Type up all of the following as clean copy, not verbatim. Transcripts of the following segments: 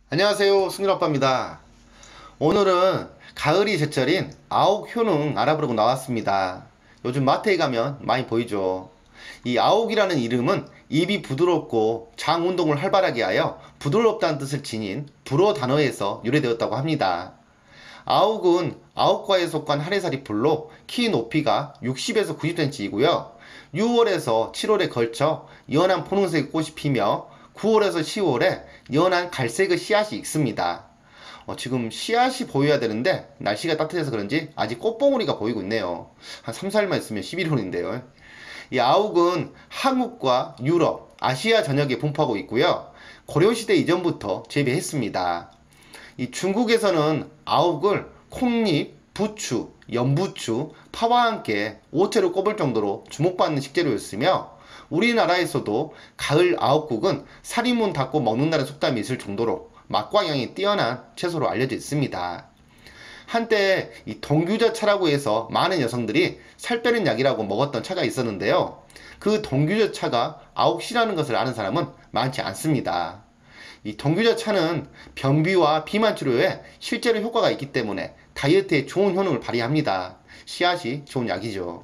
안녕하세요, 승일아빠입니다. 오늘은 가을이 제철인 아욱 효능 알아보려고 나왔습니다. 요즘 마트에 가면 많이 보이죠. 이 아욱이라는 이름은 입이 부드럽고 장 운동을 활발하게 하여 부드럽다는 뜻을 지닌 불어 단어에서 유래되었다고 합니다. 아욱은 아욱과에 속한 하래살이 풀로 키 높이가 60에서 90cm이고요. 6월에서 7월에 걸쳐 연한 분홍색 꽃이 피며 9월에서 10월에 연한 갈색의 씨앗이 익습니다. 지금 씨앗이 보여야 되는데 날씨가 따뜻해서 그런지 아직 꽃봉오리가 보이고 있네요. 한 3, 4일만 있으면 11월인데요. 이 아욱은 한국과 유럽, 아시아 전역에 분포하고 있고요. 고려시대 이전부터 재배했습니다. 이 중국에서는 아욱을 콩잎, 부추, 연부추, 파와 함께 오채로 꼽을 정도로 주목받는 식재료였으며 우리나라에서도 가을 아욱국은 살이문 닫고 먹는다는 속담이 있을 정도로 맛과 향이 뛰어난 채소로 알려져 있습니다. 한때 이 동규자차라고 해서 많은 여성들이 살 빼는 약이라고 먹었던 차가 있었는데요. 그 동규자차가 아욱씨라는 것을 아는 사람은 많지 않습니다. 이 동규자차는 변비와 비만 치료에 실제로 효과가 있기 때문에 다이어트에 좋은 효능을 발휘합니다. 씨앗이 좋은 약이죠.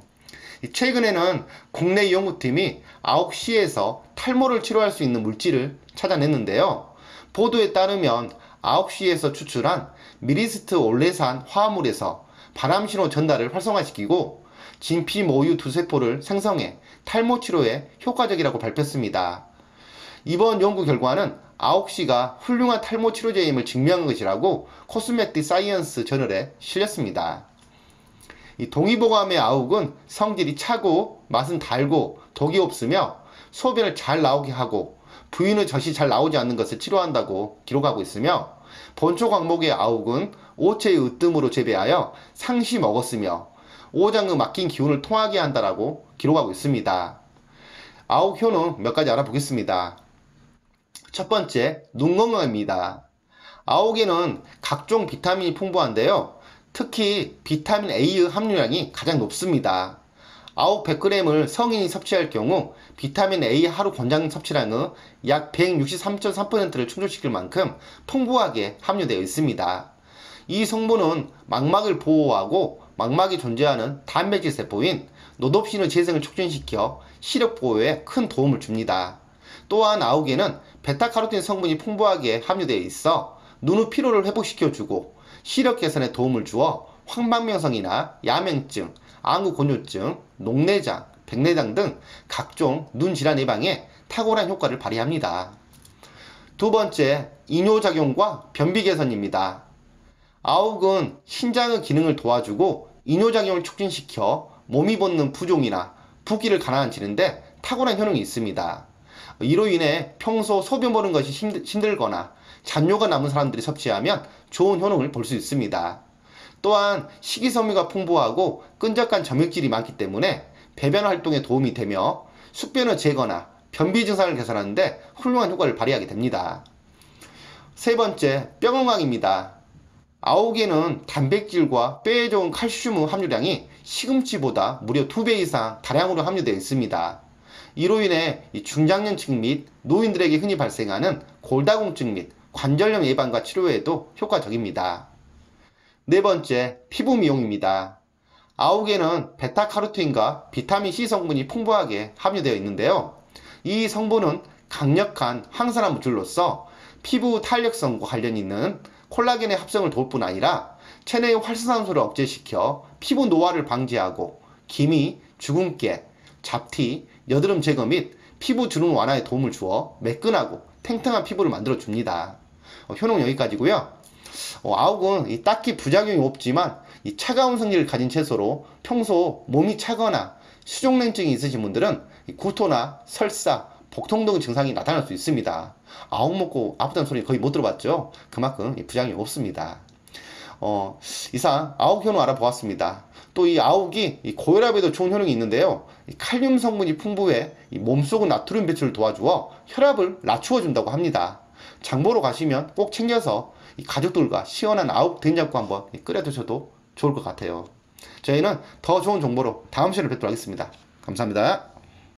최근에는 국내 연구팀이 아욱씨에서 탈모를 치료할 수 있는 물질을 찾아냈는데요. 보도에 따르면 아욱씨에서 추출한 미리스트 올레산 화합물에서 바람신호 전달을 활성화시키고 진피모유 두세포를 생성해 탈모 치료에 효과적이라고 밝혔습니다. 이번 연구 결과는 아욱씨가 훌륭한 탈모 치료제임을 증명한 것이라고 코스메틱 사이언스 저널에 실렸습니다. 이 동의보감의 아욱은 성질이 차고 맛은 달고 독이 없으며 소변을 잘 나오게 하고 부인의 젖이 잘 나오지 않는 것을 치료한다고 기록하고 있으며 본초 광목의 아욱은 오체의 으뜸으로 재배하여 상시 먹었으며 오장의 막힌 기운을 통하게 한다라고 기록하고 있습니다. 아욱 효능 몇 가지 알아보겠습니다. 첫 번째, 눈 건강입니다. 아욱에는 각종 비타민이 풍부한데요. 특히 비타민 A의 함유량이 가장 높습니다. 아욱 100g을 성인이 섭취할 경우 비타민 A 하루 권장 섭취량의 약 163.3%를 충족시킬 만큼 풍부하게 함유되어 있습니다. 이 성분은 망막을 보호하고 망막에 존재하는 단백질 세포인 노놉신의 재생을 촉진시켜 시력 보호에 큰 도움을 줍니다. 또한 아욱에는 베타카로틴 성분이 풍부하게 함유되어 있어 눈의 피로를 회복시켜주고 시력 개선에 도움을 주어 황반변성이나 야맹증, 안구곤조증, 녹내장, 백내장 등 각종 눈 질환 예방에 탁월한 효과를 발휘합니다. 두 번째, 이뇨작용과 변비 개선입니다. 아욱은 신장의 기능을 도와주고 이뇨작용을 촉진시켜 몸이 벗는 부종이나 붓기를 가라앉히는데 탁월한 효능이 있습니다. 이로 인해 평소 소변 보는 것이 힘들거나 잔뇨가 남은 사람들이 섭취하면 좋은 효능을 볼 수 있습니다. 또한 식이섬유가 풍부하고 끈적한 점액질이 많기 때문에 배변 활동에 도움이 되며 숙변을 제거나 변비 증상을 개선하는 데 훌륭한 효과를 발휘하게 됩니다. 세 번째, 뼈 건강입니다. 아욱에는 단백질과 뼈에 좋은 칼슘의 함유량이 시금치보다 무려 2배 이상 다량으로 함유되어 있습니다. 이로 인해 중장년층 및 노인들에게 흔히 발생하는 골다공증 및 관절염 예방과 치료에도 효과적입니다. 네 번째, 피부 미용입니다. 아욱에는 베타카로틴과 비타민C 성분이 풍부하게 함유되어 있는데요. 이 성분은 강력한 항산화 물질로서 피부 탄력성과 관련 있는 콜라겐의 합성을 도울 뿐 아니라 체내의 활성산소를 억제시켜 피부 노화를 방지하고 기미, 주근깨, 잡티, 여드름 제거 및 피부 주름 완화에 도움을 주어 매끈하고 탱탱한 피부를 만들어 줍니다. 효능 여기까지고요. 아욱은 딱히 부작용이 없지만 차가운 성질을 가진 채소로 평소 몸이 차거나 수족냉증이 있으신 분들은 구토나 설사, 복통 등의 증상이 나타날 수 있습니다. 아욱 먹고 아프다는 소리 거의 못 들어봤죠? 그만큼 부작용이 없습니다. 이상 아욱 효능 알아보았습니다. 또 이 아욱이 고혈압에도 좋은 효능이 있는데요. 칼륨 성분이 풍부해 몸속의 나트륨 배출을 도와주어 혈압을 낮추어 준다고 합니다. 장보러 가시면 꼭 챙겨서 가족들과 시원한 아욱 된장국 한번 끓여 드셔도 좋을 것 같아요. 저희는 더 좋은 정보로 다음 시간에 뵙도록 하겠습니다. 감사합니다.